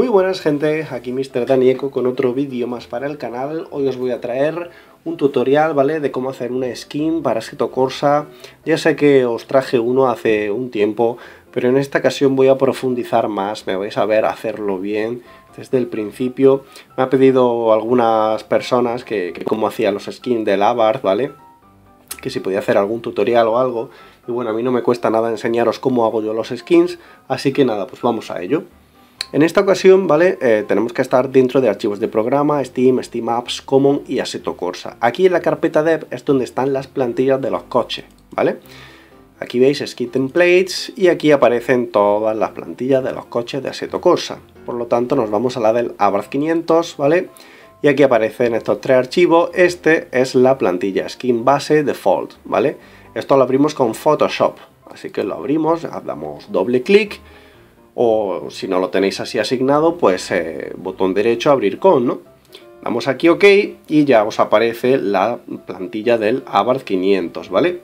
buenas gente, aquí Mr. Danieco con otro vídeo más para el canal. Hoy os voy a traer un tutorial, ¿vale? De cómo hacer una skin para Assetto Corsa. Ya sé que os traje uno hace un tiempo, pero en esta ocasión voy a profundizar más, me vais a ver hacerlo bien desde el principio. Me ha pedido algunas personas que cómo hacía los skins del Abarth, ¿vale? Que si podía hacer algún tutorial o algo. Y bueno, a mí no me cuesta nada enseñaros cómo hago yo los skins, así que nada, pues vamos a ello. En esta ocasión, ¿vale? Tenemos que estar dentro de archivos de programa, Steam, Steam Apps, Common y Assetto Corsa. Aquí en la carpeta Dev es donde están las plantillas de los coches, ¿vale? Aquí veis Skin Templates y aquí aparecen todas las plantillas de los coches de Assetto Corsa. Por lo tanto, nos vamos a la del Abarth 500, ¿vale? Y aquí aparecen estos tres archivos. Este es la plantilla Skin Base Default, ¿vale? Esto lo abrimos con Photoshop, así que lo abrimos, damos doble clic. O si no lo tenéis así asignado, pues botón derecho, abrir con, ¿no? Damos aquí OK y ya os aparece la plantilla del Abarth 500, ¿vale?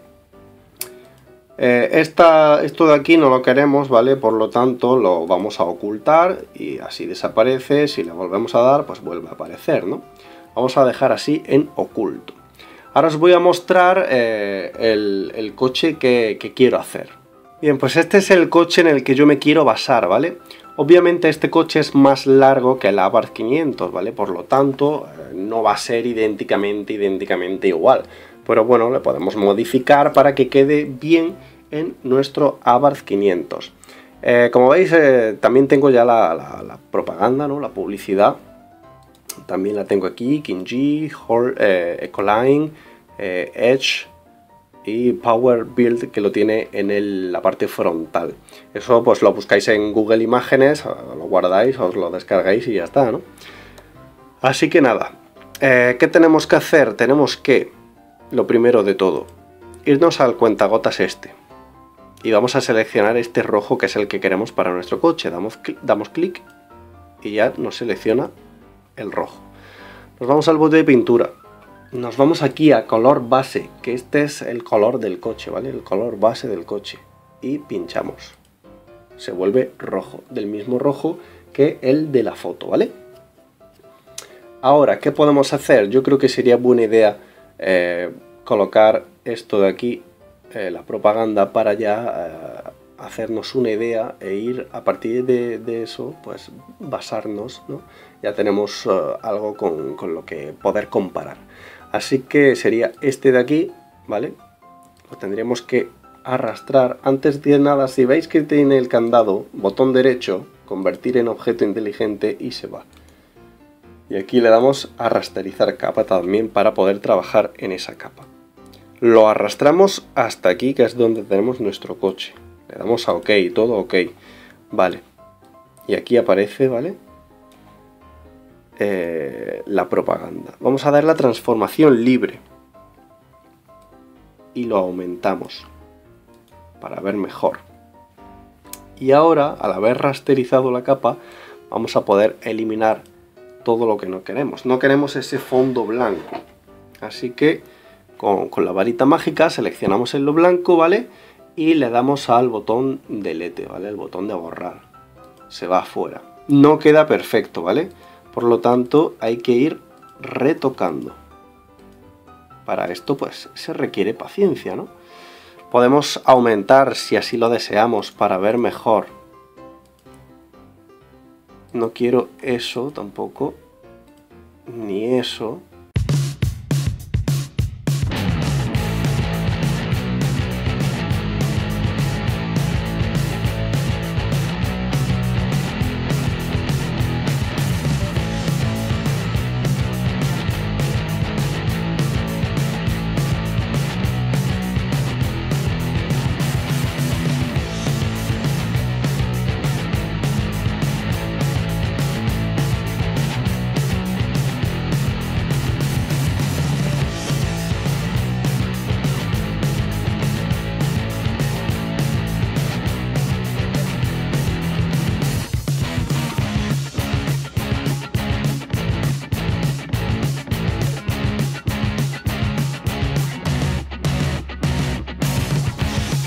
Esto de aquí no lo queremos, ¿vale? Por lo tanto lo vamos a ocultar y así desaparece. Si le volvemos a dar, pues vuelve a aparecer, ¿no? Vamos a dejar así en oculto. Ahora os voy a mostrar el coche que quiero hacer. Bien, pues este es el coche en el que yo me quiero basar, ¿vale? Obviamente este coche es más largo que el Abarth 500, ¿vale? Por lo tanto, no va a ser idénticamente igual. Pero bueno, le podemos modificar para que quede bien en nuestro Abarth 500. Como veis, también tengo ya la propaganda, ¿no? La publicidad. También la tengo aquí, Kinji, Ecoline, Edge y Power Build, que lo tiene en la parte frontal. Eso pues lo buscáis en Google Imágenes, lo guardáis, os lo descargáis y ya está, ¿no? Así que nada, ¿qué tenemos que hacer? Tenemos que, lo primero de todo, irnos al cuentagotas este. Y vamos a seleccionar este rojo que es el que queremos para nuestro coche. Damos clic y ya nos selecciona el rojo. Nos vamos al bote de pintura. Nos vamos aquí a color base, que este es el color del coche, ¿vale? El color base del coche. Y pinchamos. Se vuelve rojo, del mismo rojo que el de la foto, ¿vale? Ahora, ¿qué podemos hacer? Yo creo que sería buena idea colocar esto de aquí, la propaganda, para ya hacernos una idea e ir a partir de eso, pues basarnos, ¿no? Ya tenemos algo con lo que poder comparar. Así que sería este de aquí, ¿vale? Lo tendríamos que arrastrar. Antes de nada, si veis que tiene el candado, botón derecho, convertir en objeto inteligente y se va. Y aquí le damos a rasterizar capa también para poder trabajar en esa capa. Lo arrastramos hasta aquí, que es donde tenemos nuestro coche. Le damos a OK, todo OK. Vale. Y aquí aparece, ¿vale? La propaganda. Vamos a dar la transformación libre y lo aumentamos para ver mejor. Y ahora, al haber rasterizado la capa, vamos a poder eliminar todo lo que no queremos. No queremos ese fondo blanco, así que con la varita mágica seleccionamos en lo blanco, ¿vale? Y le damos al botón delete, ¿vale? El botón de borrar. Se va afuera. No queda perfecto, ¿vale? Por lo tanto, hay que ir retocando. Para esto, pues, se requiere paciencia, ¿no? Podemos aumentar, si así lo deseamos, para ver mejor. No quiero eso tampoco, ni eso.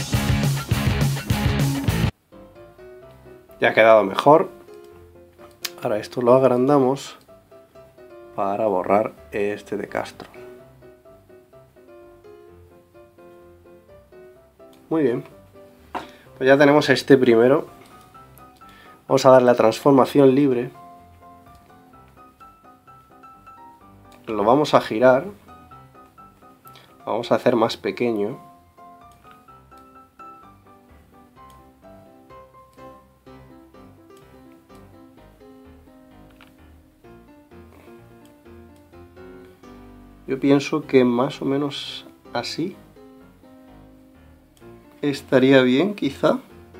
Ya ha quedado mejor. Ahora esto lo agrandamos para borrar este de Castro. Muy bien, pues ya tenemos este primero. Vamos a darle la transformación libre. Lo vamos a girar. Lo vamos a hacer más pequeño. Yo pienso que más o menos así estaría bien, quizá.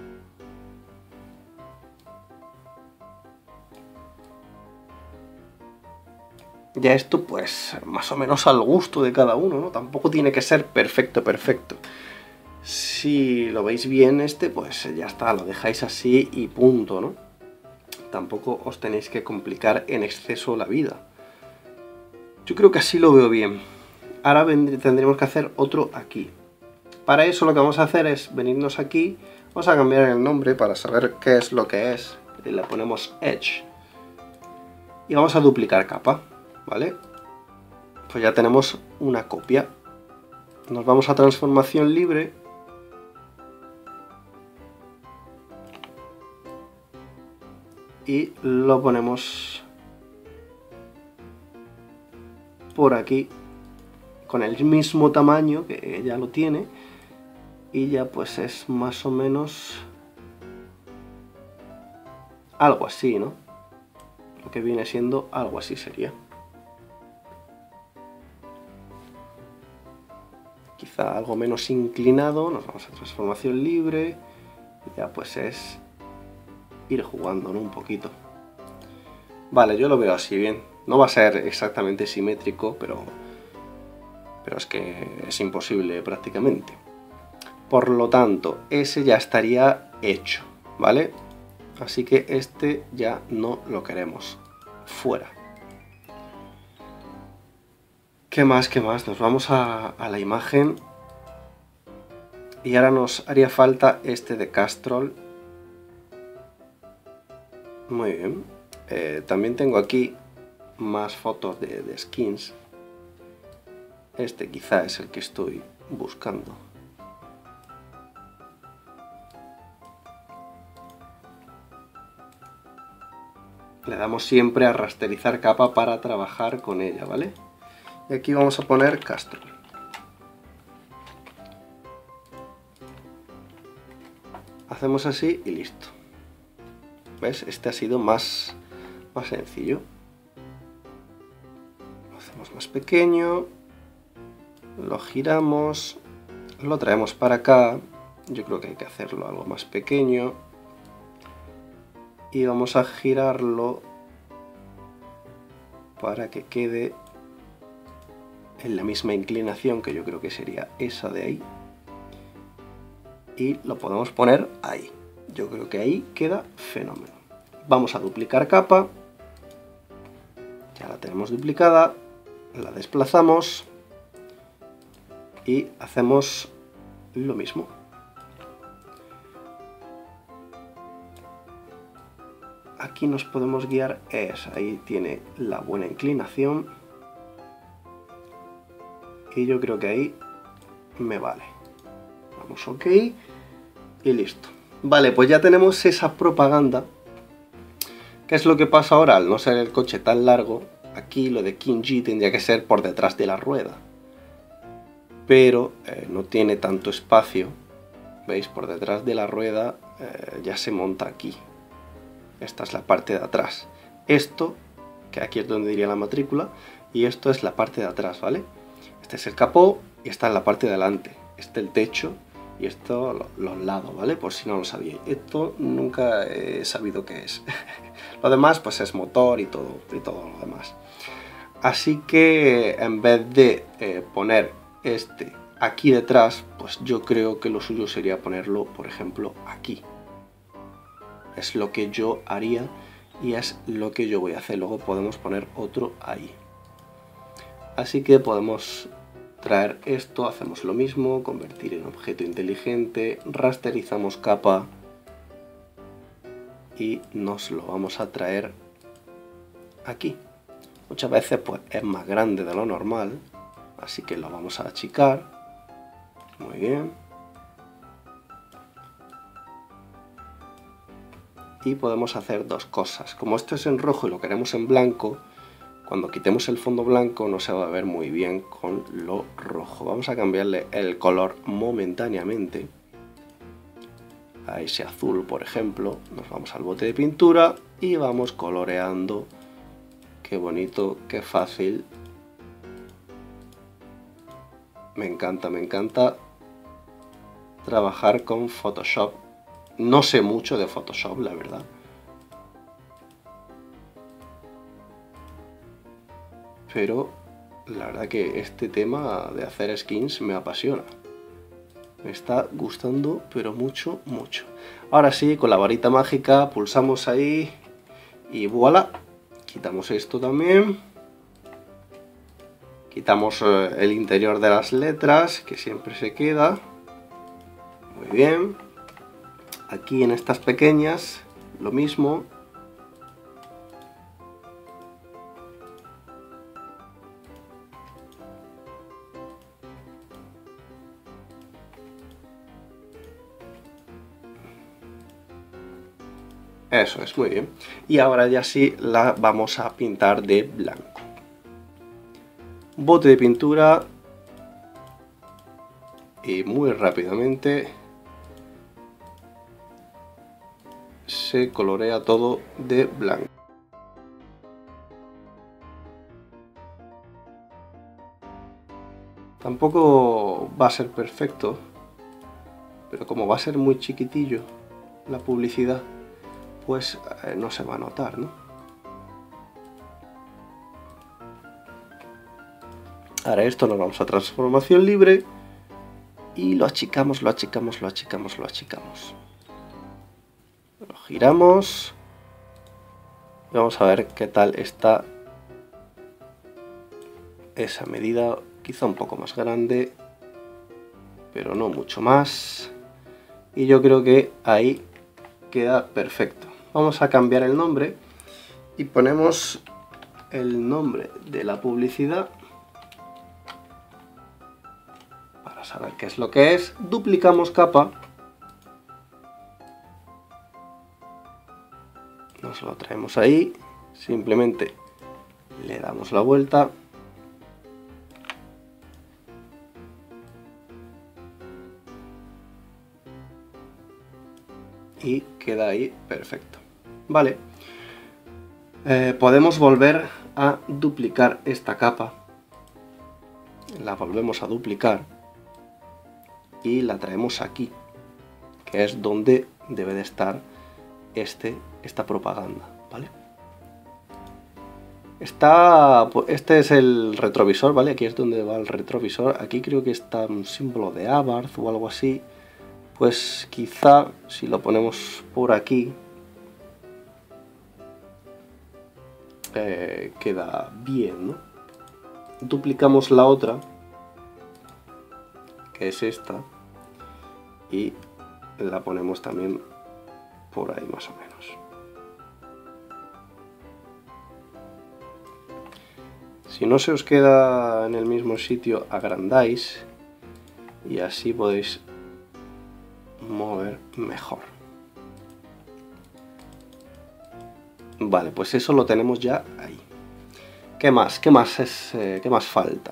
Ya esto pues más o menos al gusto de cada uno, ¿no? Tampoco tiene que ser perfecto, perfecto. Si lo veis bien pues ya está, lo dejáis así y punto, ¿no? Tampoco os tenéis que complicar en exceso la vida. Yo creo que así lo veo bien. Ahora tendremos que hacer otro aquí. Para eso lo que vamos a hacer es venirnos aquí. Vamos a cambiar el nombre para saber qué es lo que es. Y le ponemos Edge. Y vamos a duplicar capa, ¿vale? Pues ya tenemos una copia. Nos vamos a transformación libre. Y lo ponemos por aquí con el mismo tamaño que ya lo tiene y ya pues es más o menos algo así, ¿no? Lo que viene siendo algo así sería. Quizá algo menos inclinado, nos vamos a transformación libre y ya pues es ir jugando, ¿no? Un poquito. Vale, yo lo veo así bien. No va a ser exactamente simétrico, pero es que es imposible prácticamente. Por lo tanto, ese ya estaría hecho, ¿vale? Así que este ya no lo queremos. Fuera. ¿Qué más? ¿Qué más? Nos vamos a la imagen. Y ahora nos haría falta este de Castrol. Muy bien. También tengo aquí más fotos de skins. Este quizá es el que estoy buscando. Le damos siempre a rasterizar capa para trabajar con ella, ¿vale? Y aquí vamos a poner Castro. Hacemos así y listo. ¿Ves? Este ha sido más sencillo. Lo hacemos más pequeño. Lo giramos, lo traemos para acá. Yo creo que hay que hacerlo algo más pequeño. Y vamos a girarlo para que quede en la misma inclinación, que yo creo que sería esa de ahí. Y lo podemos poner ahí. Yo creo que ahí queda fenómeno. Vamos a duplicar capa. Ya la tenemos duplicada. La desplazamos. Y hacemos lo mismo. Aquí nos podemos guiar, ahí tiene la buena inclinación. Y yo creo que ahí me vale. Vamos OK y listo. Vale, pues ya tenemos esa propaganda. ¿Qué es lo que pasa ahora? Al no ser el coche tan largo, aquí lo de King-G tendría que ser por detrás de la rueda. Pero no tiene tanto espacio. ¿Veis? Por detrás de la rueda ya se monta aquí. Esta es la parte de atrás. Esto, que aquí es donde iría la matrícula, y esto es la parte de atrás, ¿vale? Este es el capó y esta es la parte de delante. Este el techo y esto los lados, ¿vale? Por si no lo sabíais. Esto nunca he sabido qué es. Lo demás pues es motor y todo lo demás. Así que en vez de poner este aquí detrás, pues yo creo que lo suyo sería ponerlo, por ejemplo, aquí. Es lo que yo haría y es lo que yo voy a hacer. Luego podemos poner otro ahí. Así que podemos traer esto, hacemos lo mismo, convertir en objeto inteligente, rasterizamos capa y nos lo vamos a traer aquí. Muchas veces pues es más grande de lo normal, así que lo vamos a achicar. Muy bien. Y podemos hacer dos cosas. Como esto es en rojo y lo queremos en blanco, cuando quitemos el fondo blanco no se va a ver muy bien con lo rojo. Vamos a cambiarle el color momentáneamente a ese azul, por ejemplo. Nos vamos al bote de pintura y vamos coloreando. Qué bonito, qué fácil. Me encanta trabajar con Photoshop. No sé mucho de Photoshop, la verdad. Pero la verdad que este tema de hacer skins me apasiona. Me está gustando, pero mucho. Ahora sí, con la varita mágica pulsamos ahí y voilà. Quitamos esto también. Quitamos el interior de las letras, que siempre se queda. Muy bien. Aquí en estas pequeñas, lo mismo. Eso es, muy bien. Y ahora ya sí la vamos a pintar de blanco. Bote de pintura. Y muy rápidamente se colorea todo de blanco. Tampoco va a ser perfecto, pero como va a ser muy chiquitillo la publicidad, pues no se va a notar, ¿no? Ahora esto nos vamos a transformación libre y lo achicamos. Lo giramos y vamos a ver qué tal está esa medida, quizá un poco más grande, pero no mucho más. Y yo creo que ahí queda perfecto. Vamos a cambiar el nombre y ponemos el nombre de la publicidad para saber qué es lo que es. Duplicamos capa, nos lo traemos ahí, simplemente le damos la vuelta y queda ahí perfecto. Vale, podemos volver a duplicar esta capa, la volvemos a duplicar y la traemos aquí, que es donde debe de estar esta propaganda, ¿vale? Este es el retrovisor, ¿vale? Aquí es donde va el retrovisor. Aquí creo que está un símbolo de Abarth o algo así. Pues quizá si lo ponemos por aquí queda bien, ¿no? Duplicamos la otra, que es esta, y la ponemos también por ahí más o menos. Si no se os queda en el mismo sitio, agrandáis y así podéis mover mejor. Vale, pues eso lo tenemos ya ahí. ¿Qué más? ¿Qué más falta?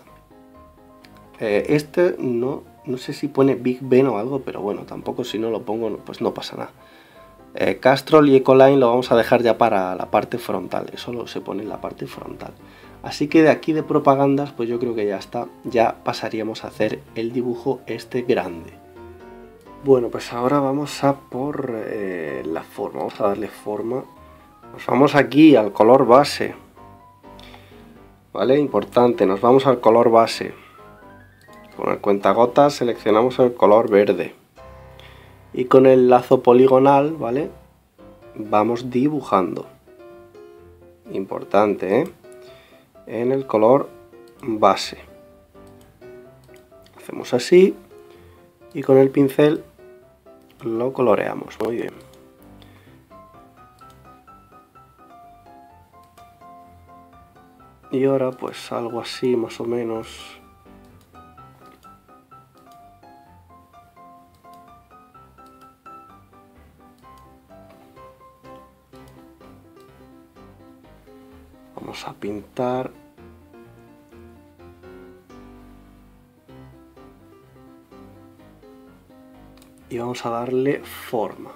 Este no sé si pone Big Ben o algo, pero bueno, tampoco si no lo pongo, pues no pasa nada. Castrol y Ecoline lo vamos a dejar ya para la parte frontal, eso se pone en la parte frontal. Así que de aquí de propagandas, pues yo creo que ya está, ya pasaríamos a hacer el dibujo este grande. Bueno, pues ahora vamos a por la forma, vamos a darle forma. Nos vamos aquí al color base, ¿vale? Importante, nos vamos al color base. Con el cuentagotas seleccionamos el color verde. Y con el lazo poligonal, ¿vale? Vamos dibujando. Importante, ¿eh? En el color base. Hacemos así y con el pincel lo coloreamos. Muy bien. Y ahora pues algo así más o menos. Vamos a pintar. Y vamos a darle forma.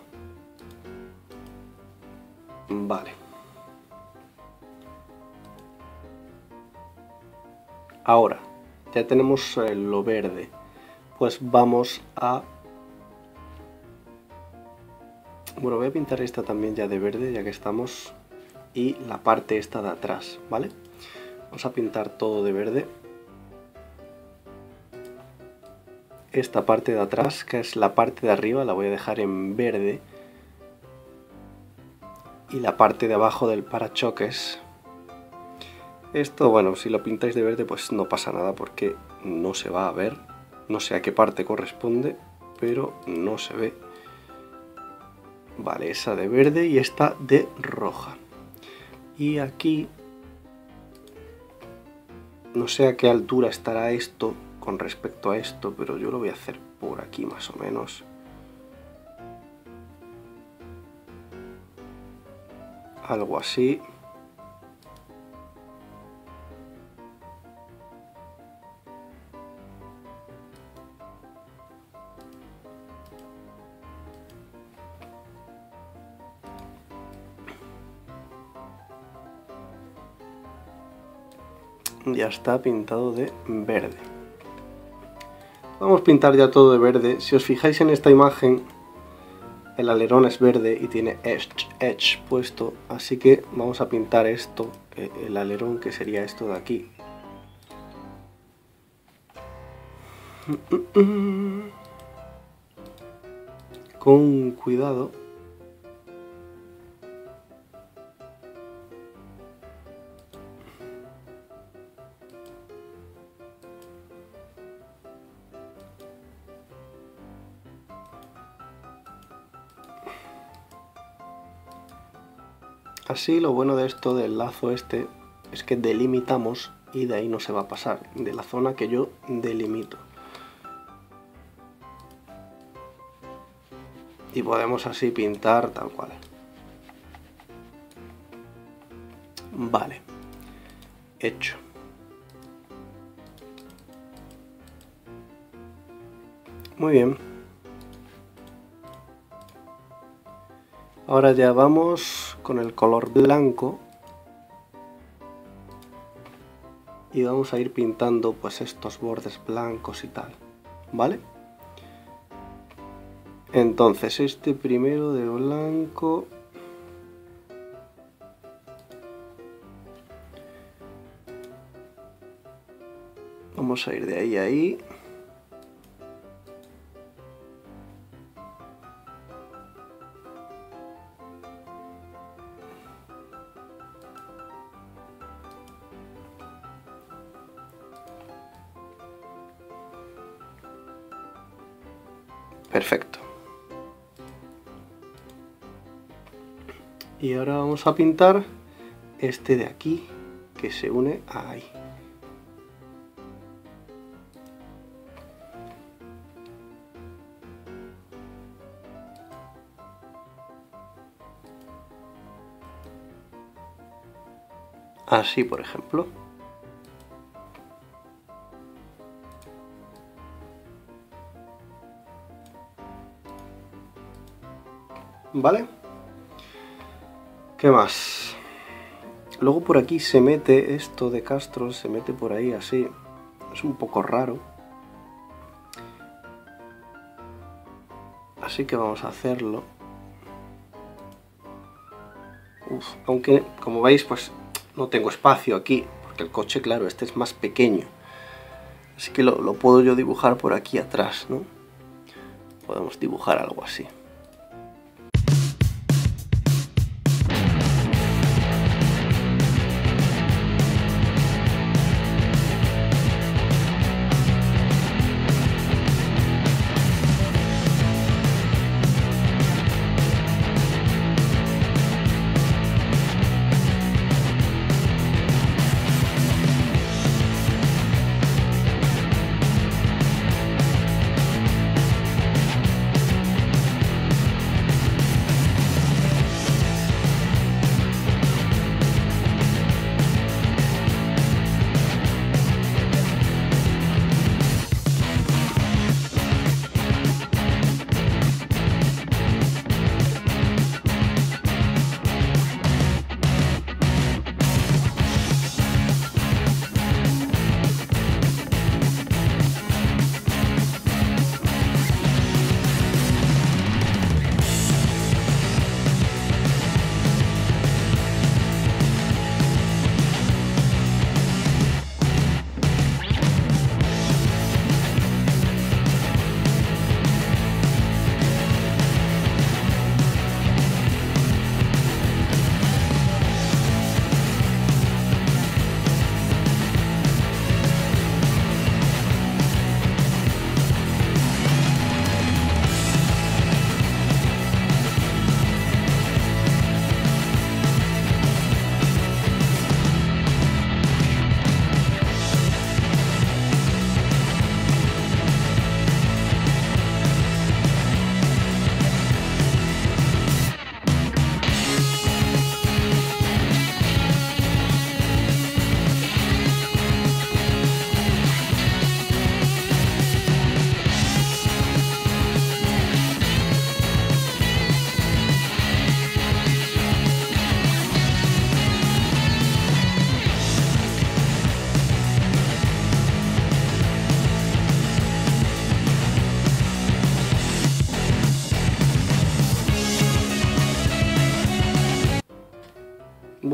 Vale. Ahora, ya tenemos lo verde. Pues vamos a... Bueno, voy a pintar esta también ya de verde, ya que estamos... Y la parte esta de atrás, ¿vale? Vamos a pintar todo de verde. Esta parte de atrás, que es la parte de arriba, la voy a dejar en verde. Y la parte de abajo del parachoques. Esto, bueno, si lo pintáis de verde, pues no pasa nada porque no se va a ver. No sé a qué parte corresponde, pero no se ve. Vale, esa de verde y esta de roja. Y aquí, no sé a qué altura estará esto con respecto a esto, pero yo lo voy a hacer por aquí más o menos. Algo así. Ya está pintado de verde. Vamos a pintar ya todo de verde. Si os fijáis en esta imagen, el alerón es verde y tiene edge puesto, así que vamos a pintar esto, el alerón, que sería esto de aquí. Con cuidado. Así, lo bueno de esto del lazo este es que delimitamos y de ahí no se va a pasar, de la zona que yo delimito. Y podemos así pintar tal cual. Vale, hecho. Muy bien. Ahora ya vamos con el color blanco y vamos a ir pintando pues estos bordes blancos y tal, ¿vale? Entonces este primero de blanco, vamos a ir de ahí a ahí. Perfecto. Y ahora vamos a pintar este de aquí, que se une a ahí. Así, por ejemplo. ¿Vale? ¿Qué más? Luego por aquí se mete esto de Castro, se mete por ahí así. Es un poco raro. Así que vamos a hacerlo. Aunque, como veis, pues no tengo espacio aquí, porque el coche, claro, este es más pequeño. Así que lo puedo yo dibujar por aquí atrás, ¿no? Podemos dibujar algo así.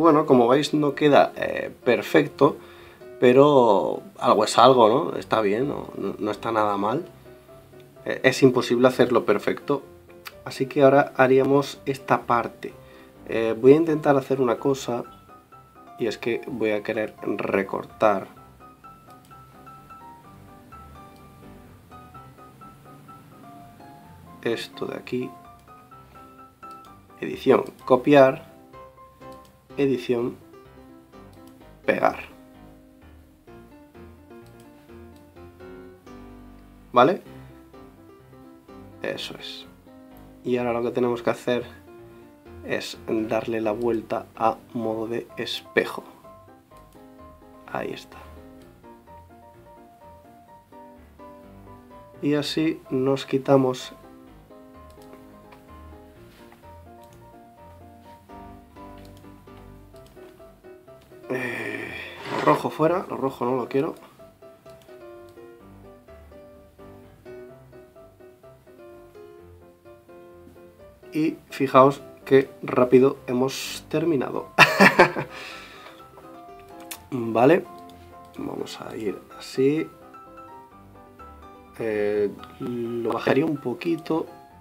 bueno, como veis no queda perfecto, pero algo es algo, ¿no? Está bien, no está nada mal. Es imposible hacerlo perfecto, así que ahora haríamos esta parte. Voy a intentar hacer una cosa, y es que voy a querer recortar esto de aquí, edición, copiar, edición, pegar, ¿vale? Eso es. Y ahora lo que tenemos que hacer es darle la vuelta a modo de espejo. Ahí está. Y así nos quitamos lo rojo fuera, lo rojo no lo quiero. Y fijaos qué rápido hemos terminado. Vale, vamos a ir así. Lo bajaría un poquito.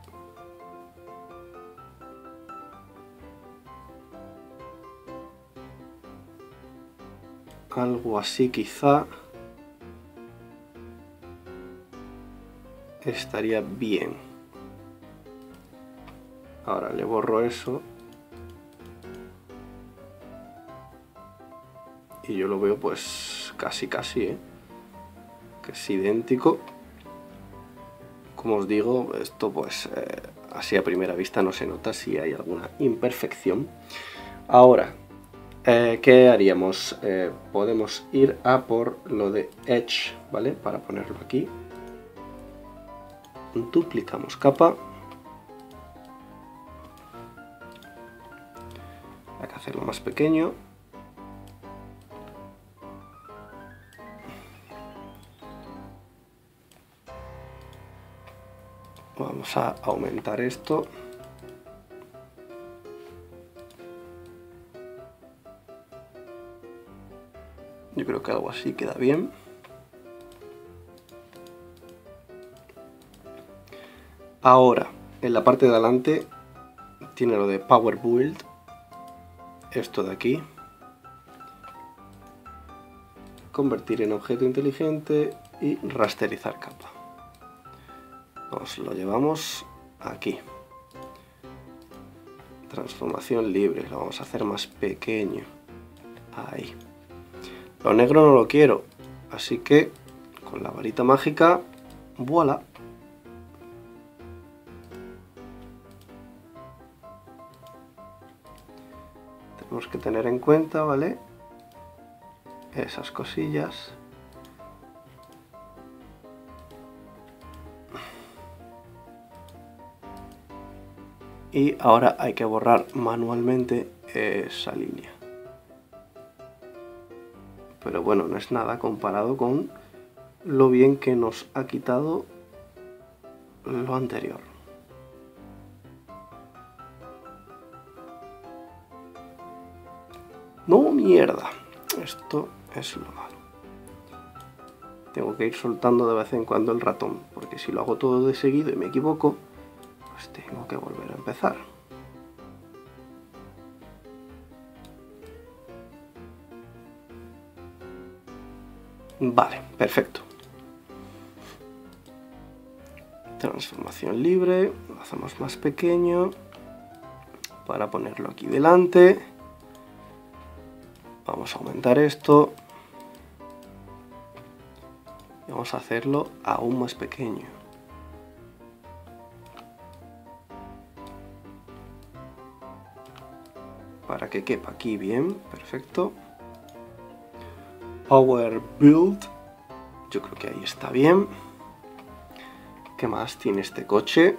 Algo así quizá estaría bien. Ahora le borro eso. Y yo lo veo pues casi, que es idéntico. Como os digo, esto pues así a primera vista no se nota si hay alguna imperfección. Ahora, ¿qué haríamos? Podemos ir a por lo de Edge, ¿vale? Para ponerlo aquí. Duplicamos capa. Hay que hacerlo más pequeño. Vamos a aumentar esto. Yo creo que algo así queda bien. Ahora, en la parte de adelante tiene lo de Power Build. Esto de aquí. Convertir en objeto inteligente y rasterizar capa. Nos lo llevamos aquí. Transformación libre, lo vamos a hacer más pequeño. Ahí. Lo negro no lo quiero, así que con la varita mágica, ¡voilá! Tenemos que tener en cuenta, ¿vale? Esas cosillas. Y ahora hay que borrar manualmente esa línea. Pero bueno, no es nada comparado con lo bien que nos ha quitado lo anterior. ¡No, mierda! Esto es lo malo. Tengo que ir soltando de vez en cuando el ratón, porque si lo hago todo de seguido y me equivoco, pues tengo que volver a empezar. Vale, perfecto. Transformación libre, lo hacemos más pequeño para ponerlo aquí delante. Vamos a aumentar esto y vamos a hacerlo aún más pequeño. Para que quepa aquí bien, perfecto. Power Build, yo creo que ahí está bien. ¿Qué más tiene este coche?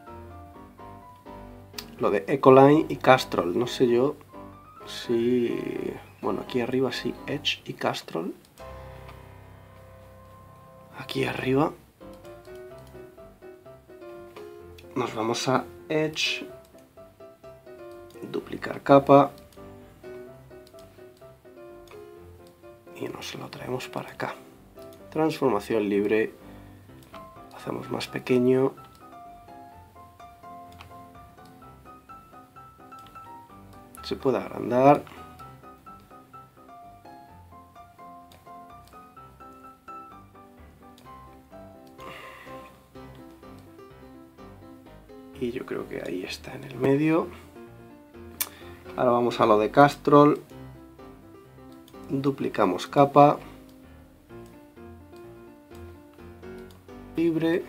Lo de Ecoline y Castrol, no sé yo si... Bueno, aquí arriba sí, Edge y Castrol. Aquí arriba nos vamos a Edge, duplicar capa, y nos lo traemos para acá. Transformación libre, lo hacemos más pequeño. Se puede agrandar. Y yo creo que ahí está en el medio. Ahora vamos a lo de Castrol. Duplicamos capa. Libre.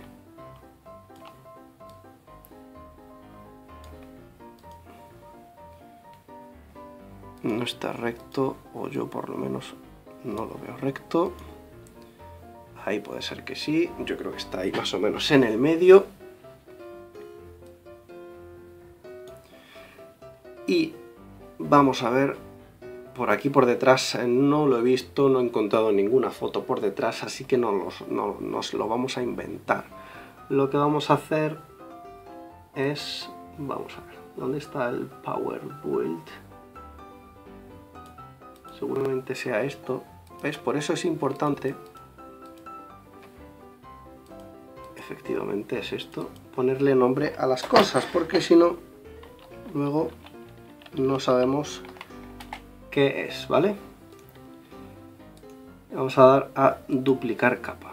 No está recto, o yo por lo menos no lo veo recto. Ahí puede ser que sí, yo creo que está ahí más o menos en el medio. Y vamos a ver por aquí por detrás, no lo he visto, no he encontrado ninguna foto por detrás, así que nos lo vamos a inventar. Lo que vamos a hacer es, vamos a ver, ¿dónde está el Power Build? Seguramente sea esto, ¿ves? Por eso es importante, efectivamente es esto, ponerle nombre a las cosas, porque si no, luego no sabemos qué es, ¿vale? Vamos a dar a duplicar capa.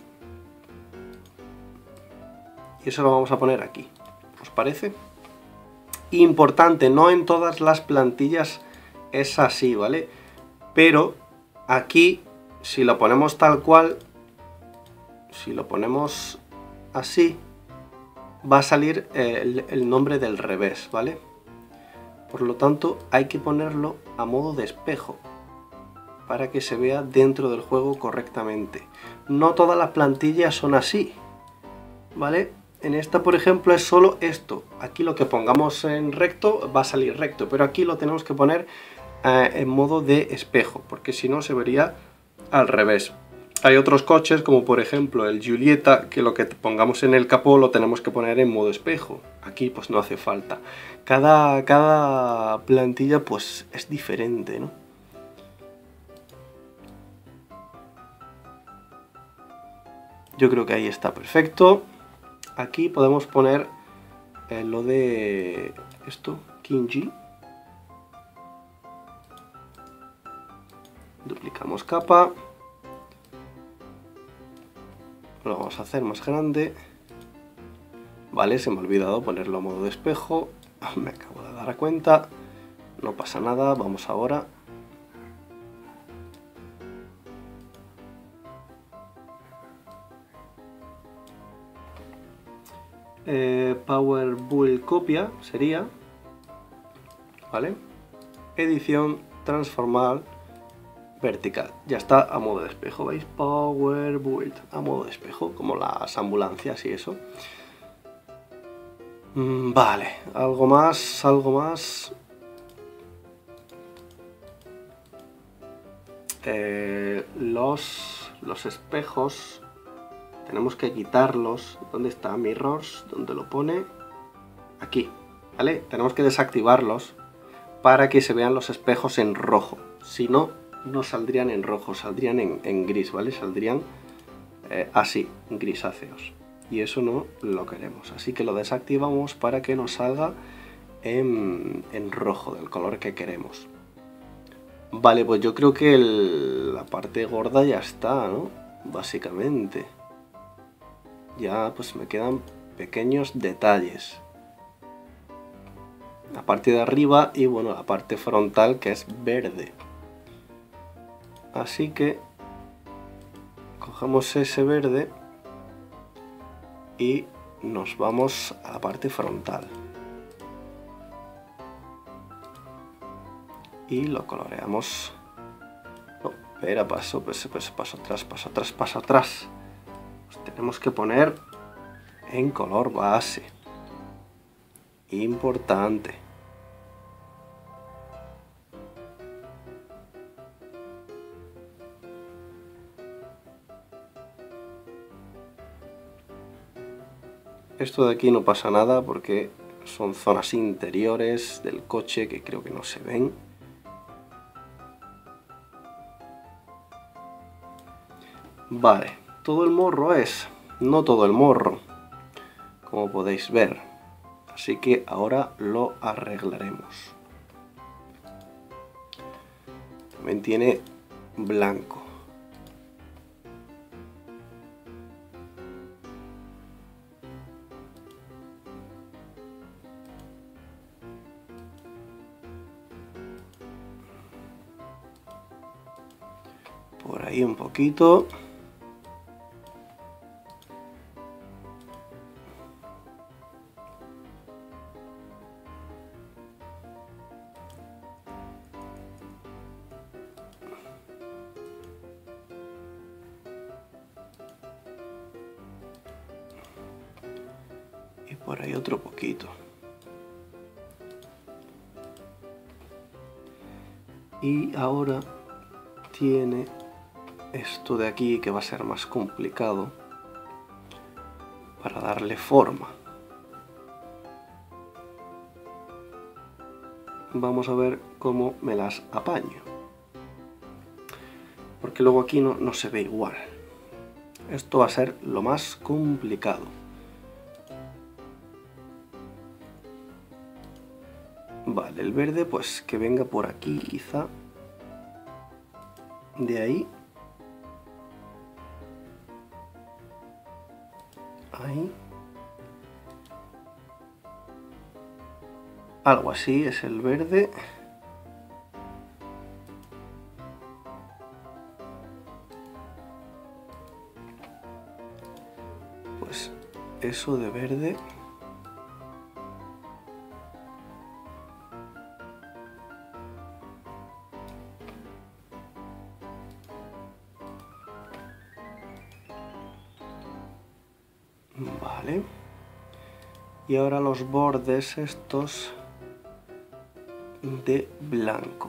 Y eso lo vamos a poner aquí, ¿os parece? Importante, no en todas las plantillas es así, ¿vale? Pero aquí, si lo ponemos tal cual, si lo ponemos así, va a salir el nombre del revés, ¿vale? Por lo tanto, hay que ponerlo a modo de espejo para que se vea dentro del juego correctamente. No todas las plantillas son así, ¿vale? En esta, por ejemplo, es solo esto. Aquí lo que pongamos en recto va a salir recto, pero aquí lo tenemos que poner en modo de espejo, porque si no se vería al revés. Hay otros coches, como por ejemplo el Giulietta, que lo que pongamos en el capó lo tenemos que poner en modo espejo. Aquí pues no hace falta. Cada plantilla pues es diferente, ¿no? Yo creo que ahí está perfecto. Aquí podemos poner lo de esto, Kinji. Duplicamos capa. Lo vamos a hacer más grande. Vale, se me ha olvidado ponerlo a modo de espejo. Me acabo de dar cuenta. No pasa nada, vamos ahora. Power Build copia sería. Vale. Edición, transformar, vertical. Ya está a modo de espejo, ¿veis? Power Build a modo de espejo, como las ambulancias y eso. Vale, algo más, algo más. Los espejos tenemos que quitarlos. ¿Dónde está? Mirrors, ¿dónde lo pone? Aquí, ¿vale? Tenemos que desactivarlos para que se vean los espejos en rojo. Si no, no saldrían en rojo, saldrían en gris, ¿vale? Saldrían así, grisáceos. Y eso no lo queremos. Así que lo desactivamos para que nos salga en rojo, del color que queremos. Vale, pues yo creo que la parte gorda ya está, ¿no? Básicamente. Ya pues me quedan pequeños detalles. La parte de arriba y bueno, la parte frontal que es verde. Así que cogemos ese verde y nos vamos a la parte frontal. Y lo coloreamos. No, espera, paso atrás, paso atrás, paso atrás. Pues tenemos que poner en color base. Importante. Esto de aquí no pasa nada porque son zonas interiores del coche que creo que no se ven. Vale, todo el morro es, no todo el morro, como podéis ver. Así que ahora lo arreglaremos. También tiene blanco. Por ahí un poquito. Y por ahí otro poquito. Y ahora tiene esto de aquí que va a ser más complicado para darle forma. Vamos a ver cómo me las apaño, porque luego aquí no se ve igual. Esto va a ser lo más complicado. Vale, el verde pues que venga por aquí quizá. De ahí. Ahí. Algo así es el verde. Pues eso de verde. Vale. Y ahora los bordes estos de blanco.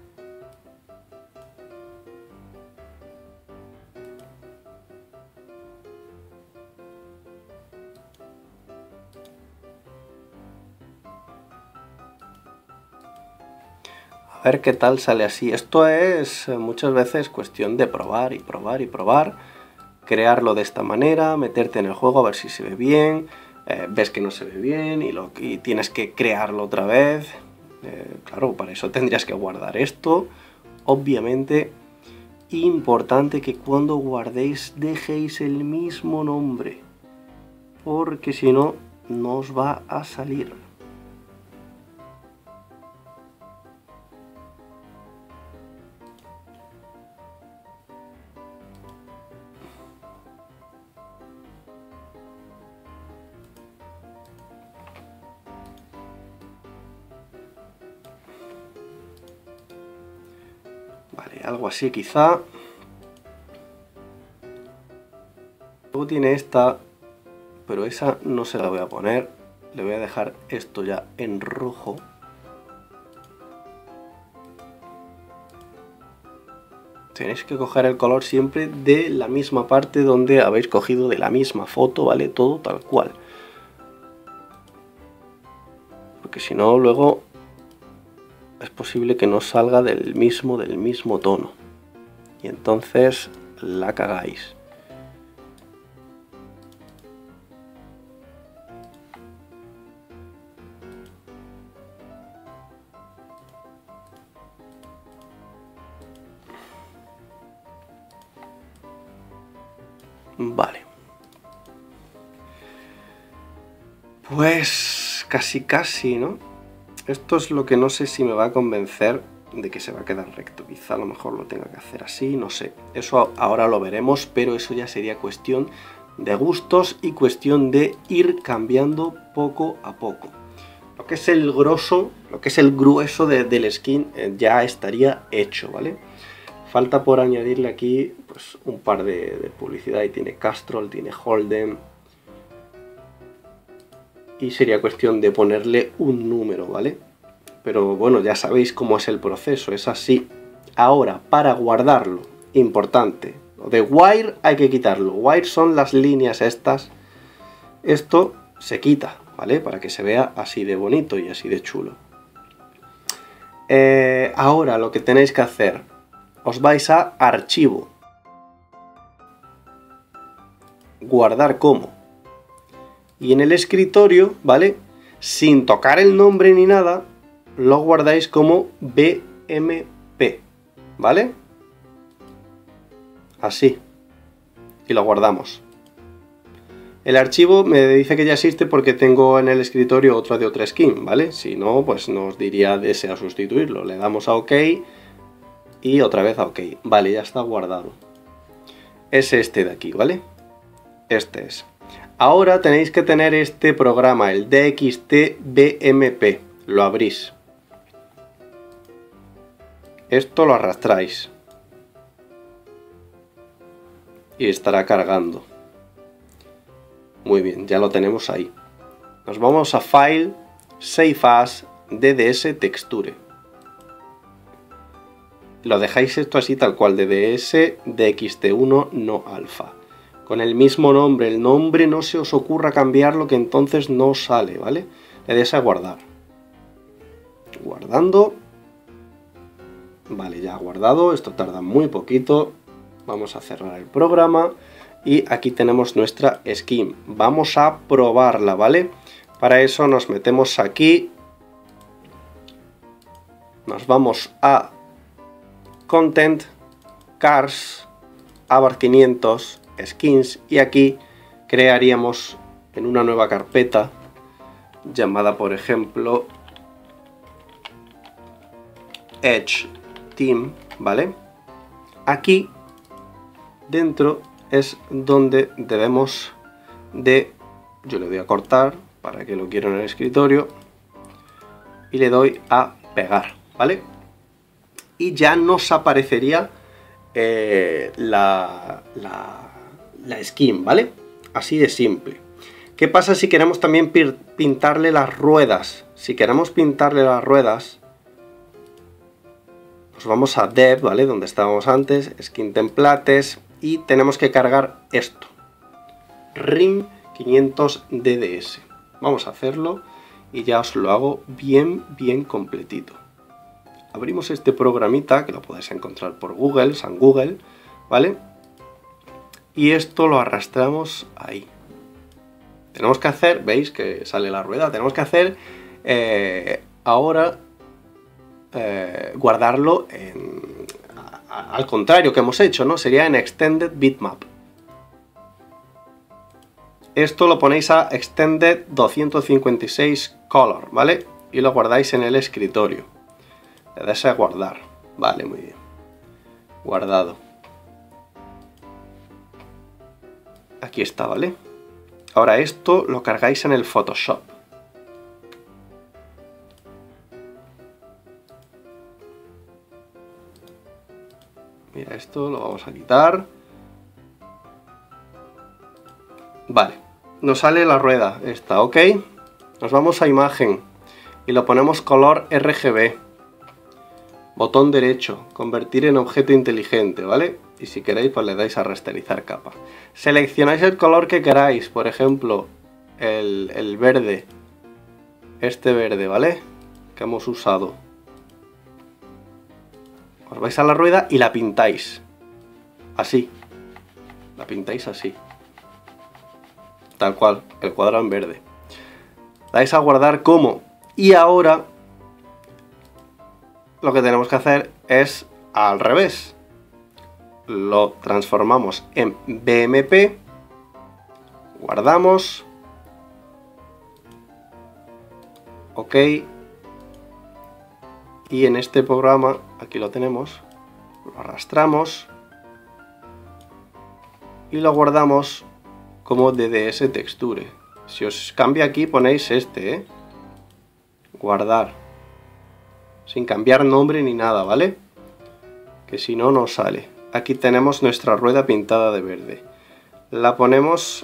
A ver qué tal sale así. Esto es muchas veces cuestión de probar y probar y probar. Crearlo de esta manera, meterte en el juego a ver si se ve bien. Ves que no se ve bien y tienes que crearlo otra vez. Claro, para eso tendrías que guardar esto. Obviamente, importante que cuando guardéis dejéis el mismo nombre, porque si no, no os va a salir. Vale, algo así quizá. Luego tiene esta, pero esa no se la voy a poner. Le voy a dejar esto ya en rojo. Tenéis que coger el color siempre de la misma parte donde habéis cogido de la misma foto, ¿vale? Todo tal cual. Porque si no, luego es posible que no salga del mismo tono. Y entonces la cagáis. Vale. Pues casi, ¿no? Esto es lo que no sé si me va a convencer de que se va a quedar recto. Quizá a lo mejor lo tenga que hacer así, no sé. Eso ahora lo veremos, pero eso ya sería cuestión de gustos y cuestión de ir cambiando poco a poco. Lo que es el grosso, lo que es el grueso del skin ya estaría hecho, ¿vale? Falta por añadirle aquí pues un par de publicidad. Y tiene Castrol, tiene Holden. Y sería cuestión de ponerle un número, ¿vale? Pero bueno, ya sabéis cómo es el proceso, es así. Ahora, para guardarlo, importante, lo de wire hay que quitarlo. Wire son las líneas estas. Esto se quita, ¿vale? Para que se vea así de bonito y así de chulo. Ahora lo que tenéis que hacer, os vais a archivo. guardar como. Y en el escritorio, ¿vale? Sin tocar el nombre ni nada, lo guardáis como BMP, ¿vale? Así. Y lo guardamos. El archivo me dice que ya existe porque tengo en el escritorio otro de otra skin, ¿vale? Si no, pues nos diría desea sustituirlo. Le damos a OK y otra vez a OK. Vale, ya está guardado. Es este de aquí, ¿vale? Este es. Ahora tenéis que tener este programa, el DXT-BMP. Lo abrís. Esto lo arrastráis. Y estará cargando. Muy bien, ya lo tenemos ahí. Nos vamos a File, Save As, DDS Texture. Lo dejáis esto así tal cual, DDS DXT1 no alfa. Con el mismo nombre, el nombre no se os ocurra cambiarlo que entonces no sale, ¿vale? Le des a guardar. Guardando. Vale, ya ha guardado, esto tarda muy poquito. Vamos a cerrar el programa. Y aquí tenemos nuestra skin. Vamos a probarla, ¿vale? Para eso nos metemos aquí. Nos vamos a Content, Cars, Abarth 500, Skins. Y aquí crearíamos en una nueva carpeta llamada, por ejemplo, Edge Team, ¿vale? Aquí dentro es donde debemos de... Yo le doy a cortar para que lo quiero en el escritorio y le doy a pegar, ¿vale? Y ya nos aparecería la skin, ¿vale? Así de simple. ¿Qué pasa si queremos también pintarle las ruedas? Si queremos pintarle las ruedas, pues vamos a Dev, ¿vale? Donde estábamos antes, Skin Templates, y tenemos que cargar esto. RIM 500 DDS. Vamos a hacerlo y ya os lo hago bien completito. Abrimos este programita, que lo podéis encontrar por Google, San Google, ¿vale? Y esto lo arrastramos ahí. Tenemos que hacer, veis que sale la rueda, tenemos que hacer ahora guardarlo al contrario que hemos hecho, ¿no? Sería en Extended Bitmap. Esto lo ponéis a Extended 256 Color, ¿vale? Y lo guardáis en el escritorio. Le das a guardar. Vale, muy bien. Guardado. Aquí está, ¿vale? Ahora esto lo cargáis en el Photoshop. Mira, esto lo vamos a quitar. Vale, nos sale la rueda esta, ¿ok? Nos vamos a imagen y lo ponemos color RGB. Botón derecho, convertir en objeto inteligente, ¿vale? Y si queréis, pues le dais a rasterizar capa. Seleccionáis el color que queráis, por ejemplo, el verde. Este verde, ¿vale? Que hemos usado. Os vais a la rueda y la pintáis. Así. La pintáis así. Tal cual, el cuadrado en verde. Dais a guardar como. Y ahora lo que tenemos que hacer es al revés. Lo transformamos en BMP. Guardamos. OK. Y en este programa, aquí lo tenemos, lo arrastramos y lo guardamos como DDS Texture. Si os cambia aquí ponéis este, ¿eh? Guardar. Sin cambiar nombre ni nada, ¿vale? Que si no, no sale. Aquí tenemos nuestra rueda pintada de verde. La ponemos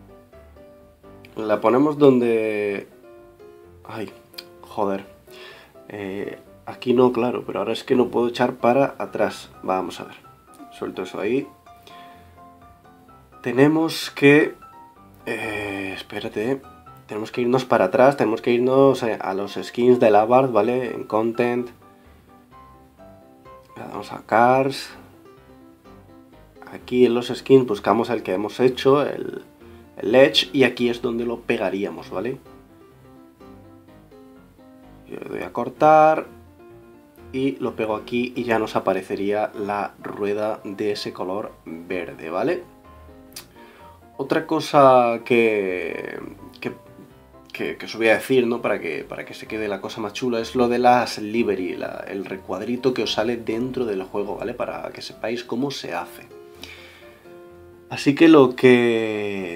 donde... Ay, joder. Aquí no, claro, pero ahora es que no puedo echar para atrás. Vamos a ver. Suelto eso ahí. Tenemos que... espérate. Tenemos que irnos para atrás. Tenemos que irnos a los skins de la Abarth, ¿vale? En Content. Vamos a Cars. Aquí en los skins buscamos el que hemos hecho, el Edge, y aquí es donde lo pegaríamos, ¿vale? Yo le doy a cortar y lo pego aquí y ya nos aparecería la rueda de ese color verde, ¿vale? Otra cosa que os voy a decir, ¿no? Para que se quede la cosa más chula, es lo de las livery, el recuadrito que os sale dentro del juego, ¿vale? Para que sepáis cómo se hace. Así que lo que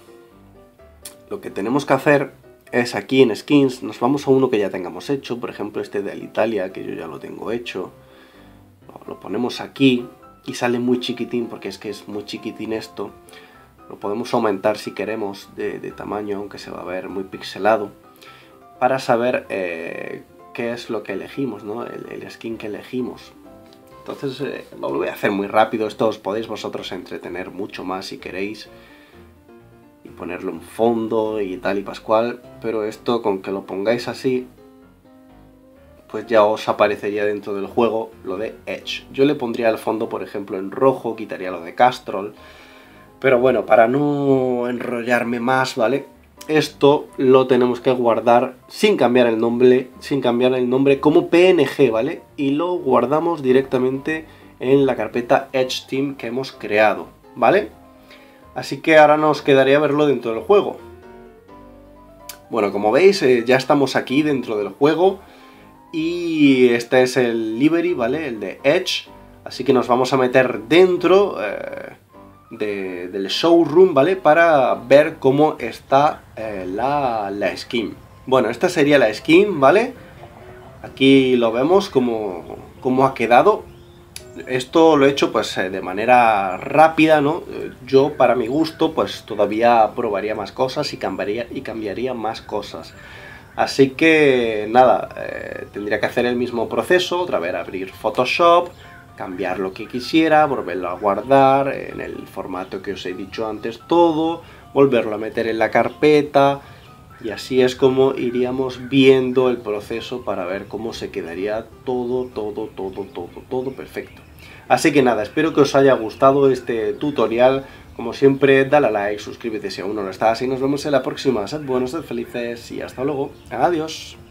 tenemos que hacer es aquí en skins, nos vamos a uno que ya tengamos hecho, por ejemplo este de Italia, que yo ya lo tengo hecho. Lo ponemos aquí y sale muy chiquitín, porque es que es muy chiquitín esto. Lo podemos aumentar si queremos de tamaño, aunque se va a ver muy pixelado, para saber qué es lo que elegimos, ¿no? El skin que elegimos. Entonces lo voy a hacer muy rápido, esto os podéis vosotros entretener mucho más si queréis y ponerle un fondo y tal y pascual, pero esto con que lo pongáis así, pues ya os aparecería dentro del juego lo de Edge. Yo le pondría el fondo, por ejemplo, en rojo, quitaría lo de Castrol. Pero bueno, para no enrollarme más, ¿vale? Esto lo tenemos que guardar sin cambiar el nombre como PNG, ¿vale? Y lo guardamos directamente en la carpeta Edge Team que hemos creado, ¿vale? Así que ahora nos quedaría verlo dentro del juego. Bueno, como veis, ya estamos aquí dentro del juego y este es el livery, ¿vale? El de Edge. Así que nos vamos a meter dentro del showroom, ¿vale? Para ver cómo está la skin. Bueno, esta sería la skin, ¿vale? Aquí lo vemos cómo ha quedado. Esto lo he hecho pues de manera rápida, ¿no? Yo, para mi gusto, pues todavía probaría más cosas y cambiaría más cosas. Así que nada, tendría que hacer el mismo proceso, otra vez abrir Photoshop, cambiar lo que quisiera, volverlo a guardar en el formato que os he dicho antes todo, volverlo a meter en la carpeta, y así es como iríamos viendo el proceso para ver cómo se quedaría todo perfecto. Así que nada, espero que os haya gustado este tutorial. Como siempre, dale a like, suscríbete si aún no lo estás y nos vemos en la próxima. Sed buenos, sed felices y hasta luego. Adiós.